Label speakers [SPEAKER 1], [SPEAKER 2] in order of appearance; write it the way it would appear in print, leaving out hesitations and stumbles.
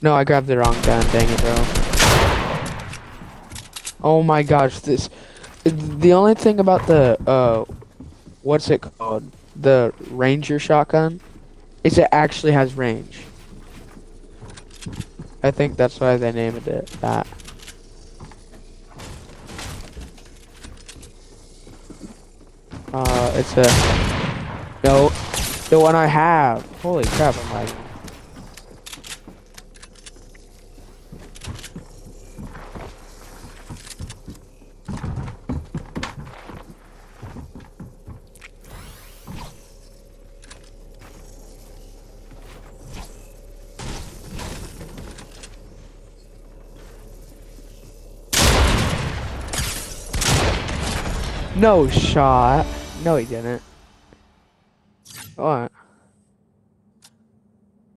[SPEAKER 1] No, I grabbed the wrong gun. Dang it, bro. Oh my gosh, this. The only thing about the what's it called? The Ranger shotgun is it actually has range. I think that's why they named it that. It's a no, the one I have. Holy crap! I'm like, no shot. No, he didn't. What?